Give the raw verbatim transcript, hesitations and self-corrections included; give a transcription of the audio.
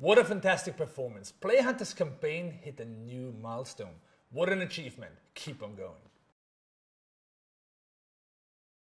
What a fantastic performance. Playerhunter's campaign hit a new milestone. What an achievement. Keep on going.